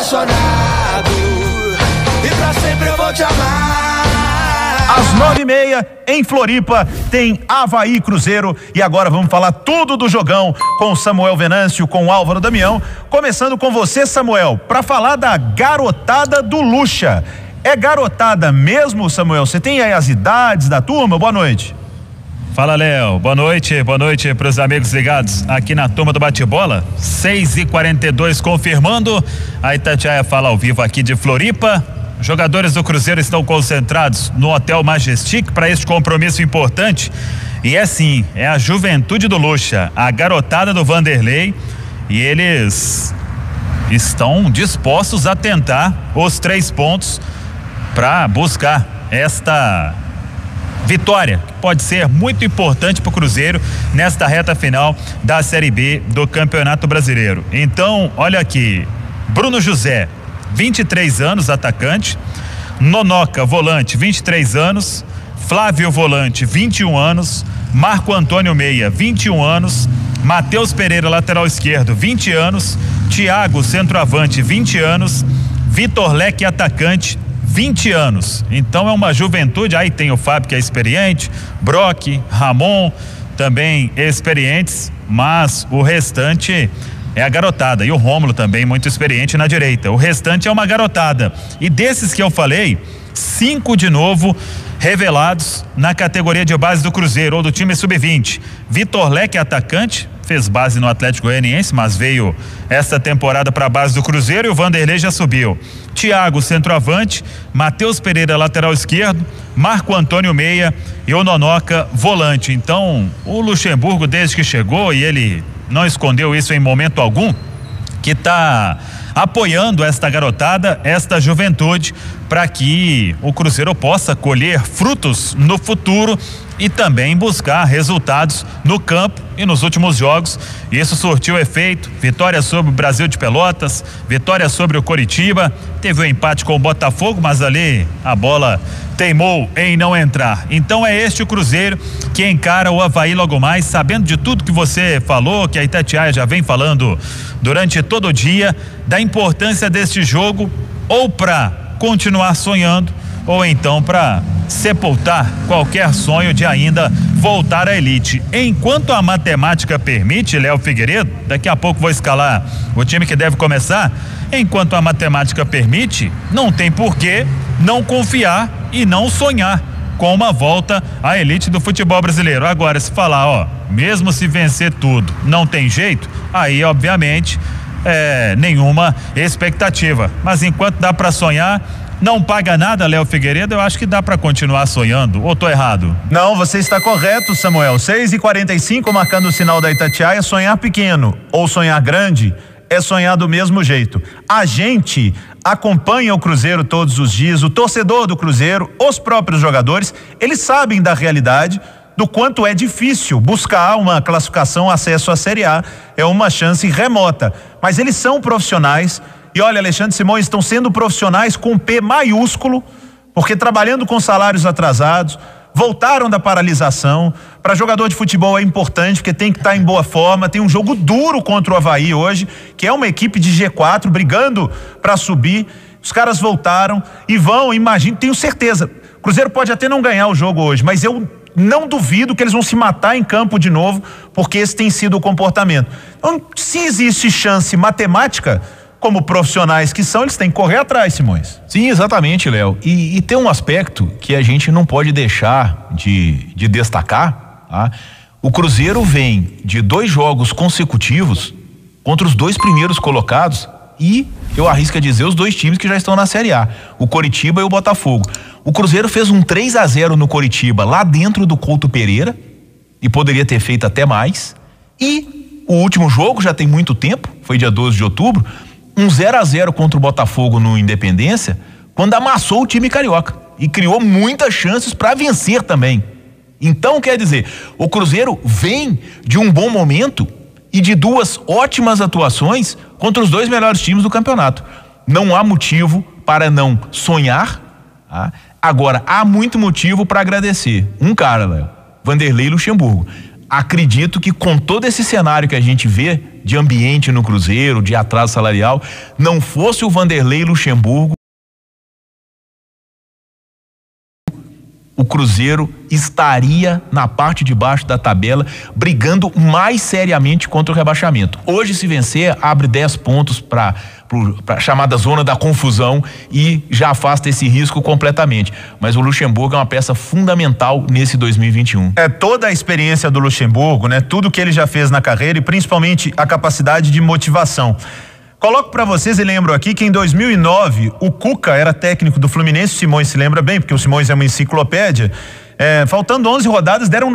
apaixonado e pra sempre eu vou te amar. Às 9h30 em Floripa tem Avaí Cruzeiro e agora vamos falar tudo do jogão com Samuel Venâncio, com Álvaro Damião, começando com você, Samuel, para falar da garotada do Lucha. É garotada mesmo, Samuel? Você tem aí as idades da turma? Boa noite. Fala, Léo, boa noite para os amigos ligados aqui na turma do bate-bola. 6h42 confirmando, a Itatiaia fala ao vivo aqui de Floripa. Jogadores do Cruzeiro estão concentrados no Hotel Majestic para este compromisso importante. E é sim, é a juventude do Lucha, a garotada do Vanderlei, e eles estão dispostos a tentar os 3 pontos para buscar esta vitória, que pode ser muito importante para o Cruzeiro nesta reta final da Série B do Campeonato Brasileiro. Então, olha aqui, Bruno José, 23 anos, atacante. Nonoca, volante, 23 anos. Flávio, volante, 21 anos. Marco Antônio Meia, 21 anos. Matheus Pereira, lateral esquerdo, 20 anos. Thiago, centroavante, 20 anos. Vitor Leque, atacante, 20 anos. Então é uma juventude. Aí tem o Fábio, que é experiente, Brock, Ramon, também experientes, mas o restante é a garotada, e o Rômulo também muito experiente na direita. O restante é uma garotada, e desses que eu falei, 5 de novo revelados na categoria de base do Cruzeiro ou do time sub-20. Vitor Leque, atacante, fez base no Atlético Goianiense, mas veio esta temporada para a base do Cruzeiro, e o Vanderlei já subiu. Thiago, centroavante. Matheus Pereira, lateral esquerdo. Marco Antônio Meia e o Nonoca, volante. Então o Luxemburgo, desde que chegou, e ele não escondeu isso em momento algum, que está apoiando esta garotada, esta juventude, para que o Cruzeiro possa colher frutos no futuro e também buscar resultados no campo e nos últimos jogos. Isso surtiu efeito: vitória sobre o Brasil de Pelotas, vitória sobre o Coritiba, teve um empate com o Botafogo, mas ali a bola teimou em não entrar. Então é este o Cruzeiro que encara o Avaí logo mais, sabendo de tudo que você falou, que a Itatiaia já vem falando durante todo o dia, da importância deste jogo, ou para continuar sonhando, ou então para sepultar qualquer sonho de ainda voltar à elite. Enquanto a matemática permite, Léo Figueiredo, daqui a pouco vou escalar o time que deve começar. Enquanto a matemática permite, não tem porquê não confiar e não sonhar com uma volta à elite do futebol brasileiro. Agora, se falar, mesmo se vencer tudo, não tem jeito, aí obviamente nenhuma expectativa. Mas enquanto dá para sonhar, não paga nada, Léo Figueiredo, eu acho que dá para continuar sonhando, ou tô errado? Não, você está correto, Samuel. 6h45, marcando o sinal da Itatiaia. Sonhar pequeno ou sonhar grande é sonhar do mesmo jeito. A gente acompanha o Cruzeiro todos os dias, o torcedor do Cruzeiro, os próprios jogadores, eles sabem da realidade, do quanto é difícil buscar uma classificação, acesso à Série A, é uma chance remota, mas eles são profissionais. E olha, Alexandre Simões, estão sendo profissionais com P maiúsculo, porque trabalhando com salários atrasados, voltaram da paralisação. Para jogador de futebol é importante, porque tem que estar em boa forma. Tem um jogo duro contra o Avaí hoje, que é uma equipe de G4 brigando para subir. Os caras voltaram e vão, imagino, tenho certeza. O Cruzeiro pode até não ganhar o jogo hoje, mas eu não duvido que eles vão se matar em campo de novo, porque esse tem sido o comportamento. Então, se existe chance matemática, como profissionais que são, eles têm que correr atrás, Simões. Sim, exatamente, Léo. E tem um aspecto que a gente não pode deixar de destacar, tá? O Cruzeiro vem de 2 jogos consecutivos contra os 2 primeiros colocados e, eu arrisco a dizer, os 2 times que já estão na Série A, o Coritiba e o Botafogo. O Cruzeiro fez um 3-0 no Coritiba, lá dentro do Couto Pereira, e poderia ter feito até mais. E o último jogo, já tem muito tempo, foi dia 12 de outubro, um 0-0 contra o Botafogo no Independência, quando amassou o time carioca e criou muitas chances para vencer também. Então, quer dizer, o Cruzeiro vem de um bom momento e de 2 ótimas atuações contra os 2 melhores times do campeonato. Não há motivo para não sonhar, tá? Agora, há muito motivo para agradecer. Um cara, Léo, Vanderlei Luxemburgo. Acredito que com todo esse cenário que a gente vê de ambiente no Cruzeiro, de atraso salarial, não fosse o Vanderlei Luxemburgo, o Cruzeiro estaria na parte de baixo da tabela, brigando mais seriamente contra o rebaixamento. Hoje, se vencer, abre 10 pontos para a chamada zona da confusão e já afasta esse risco completamente. Mas o Luxemburgo é uma peça fundamental nesse 2021. É toda a experiência do Luxemburgo, né? Tudo que ele já fez na carreira e principalmente a capacidade de motivação. Coloco para vocês e lembro aqui que em 2009 o Cuca era técnico do Fluminense, o Simões se lembra bem, porque o Simões é uma enciclopédia. Faltando 11 rodadas, deram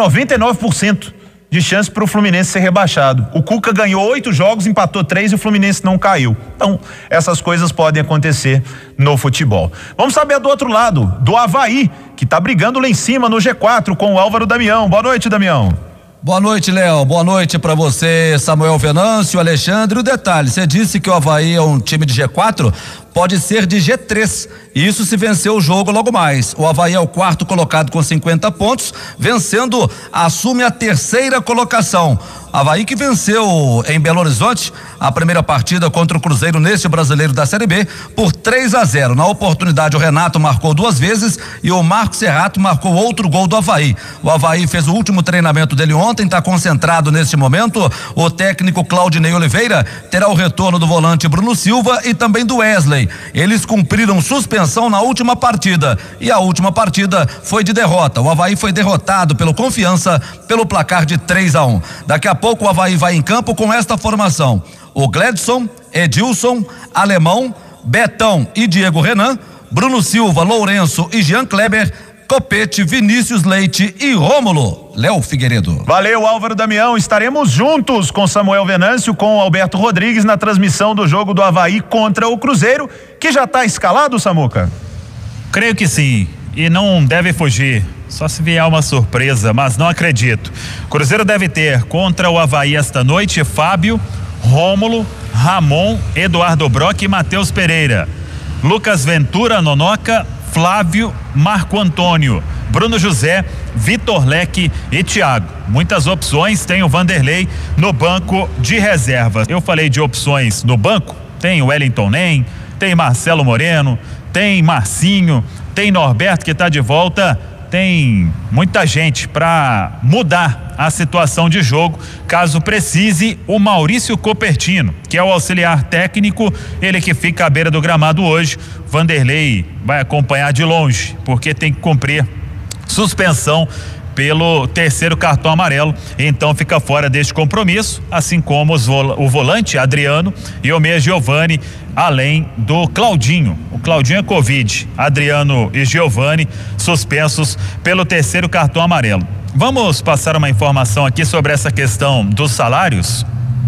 99% de chance para o Fluminense ser rebaixado. O Cuca ganhou 8 jogos, empatou 3 e o Fluminense não caiu. Então, essas coisas podem acontecer no futebol. Vamos saber do outro lado, do Avaí, que tá brigando lá em cima no G4 com o Álvaro Damião. Boa noite, Damião. Boa noite, Léo. Boa noite pra você, Samuel Venâncio, Alexandre. O detalhe, você disse que o Avaí é um time de G4, pode ser de G3. Isso se vencer o jogo logo mais. O Avaí é o 4º colocado com 50 pontos, vencendo, assume a 3ª colocação. Avaí que venceu em Belo Horizonte a primeira partida contra o Cruzeiro neste Brasileiro da Série B por 3-0. Na oportunidade, o Renato marcou 2 vezes e o Marcos Serrato marcou outro gol do Avaí. O Avaí fez o último treinamento dele ontem, está concentrado neste momento. O técnico Claudinei Oliveira terá o retorno do volante Bruno Silva e também do Wesley. Eles cumpriram suspensão na última partida e a última partida foi de derrota. O Avaí foi derrotado pelo Confiança pelo placar de 3-1. Daqui a pouco o Avaí vai em campo com esta formação: o Gledson, Edilson, Alemão, Betão e Diego Renan, Bruno Silva, Lourenço e Jean Kleber, Copete, Vinícius Leite e Rômulo. Léo Figueiredo. Valeu, Álvaro Damião. Estaremos juntos com Samuel Venâncio, com o Alberto Rodrigues na transmissão do jogo do Avaí contra o Cruzeiro, que já está escalado, Samuca? Creio que sim, e não deve fugir. Só se vier uma surpresa, mas não acredito. Cruzeiro deve ter contra o Avaí esta noite Fábio, Rômulo, Ramon, Eduardo Brock e Matheus Pereira. Lucas Ventura, Nonoca, Flávio, Marco Antônio, Bruno José, Vitor Leque e Thiago. Muitas opções, tem o Vanderlei no banco de reservas. Eu falei de opções no banco, tem o Wellington Nem, tem Marcelo Moreno, tem Marcinho, tem Norberto que está de volta. Tem muita gente para mudar a situação de jogo, caso precise. O Maurício Copertino, que é o auxiliar técnico, ele que fica à beira do gramado hoje. Vanderlei vai acompanhar de longe, porque tem que cumprir suspensão pelo 3º cartão amarelo, então fica fora deste compromisso, assim como o volante Adriano e o meia Giovani, além do Claudinho. O Claudinho é Covid, Adriano e Giovani suspensos pelo 3º cartão amarelo. Vamos passar uma informação aqui sobre essa questão dos salários.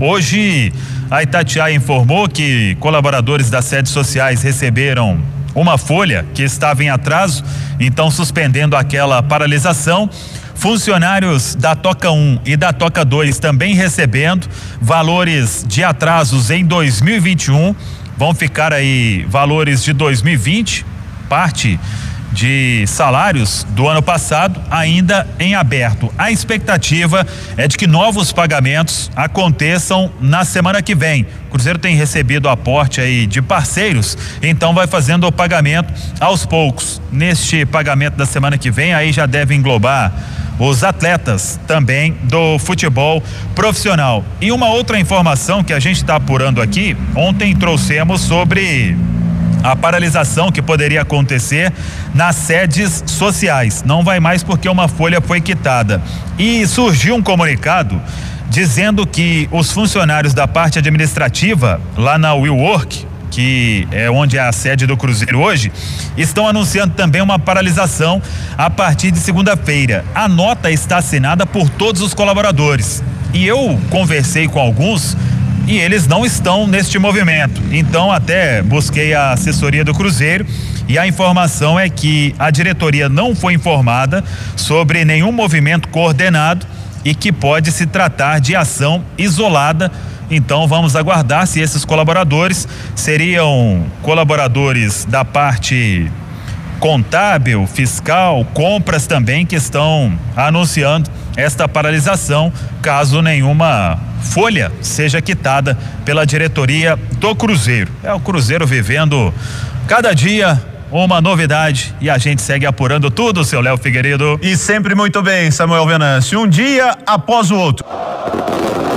Hoje a Itatiaia informou que colaboradores das sedes sociais receberam uma folha que estava em atraso, então suspendendo aquela paralisação. Funcionários da Toca 1 e da Toca 2 também recebendo valores de atrasos em 2021, vão ficar aí valores de 2020, parte de salários do ano passado ainda em aberto. A expectativa é de que novos pagamentos aconteçam na semana que vem. O Cruzeiro tem recebido aporte aí de parceiros, então vai fazendo o pagamento aos poucos. Neste pagamento da semana que vem, aí já deve englobar os atletas também do futebol profissional. E uma outra informação que a gente está apurando aqui, ontem trouxemos sobre a paralisação que poderia acontecer nas sedes sociais. Não vai mais porque uma folha foi quitada. E surgiu um comunicado dizendo que os funcionários da parte administrativa lá na WeWork, que é onde é a sede do Cruzeiro hoje, estão anunciando também uma paralisação a partir de segunda-feira. A nota está assinada por todos os colaboradores. E eu conversei com alguns e eles não estão neste movimento. Então até busquei a assessoria do Cruzeiro e a informação é que a diretoria não foi informada sobre nenhum movimento coordenado e que pode se tratar de ação isolada. Então vamos aguardar se esses colaboradores seriam colaboradores da parte contábil, fiscal, compras também, que estão anunciando esta paralisação, caso nenhuma folha seja quitada pela diretoria do Cruzeiro. É o Cruzeiro vivendo cada dia uma novidade e a gente segue apurando tudo, seu Léo Figueiredo. E sempre muito bem, Samuel Venâncio, um dia após o outro.